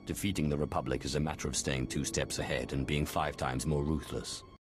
Defeating the Republic is a matter of staying 2 steps ahead and being 5 times more ruthless.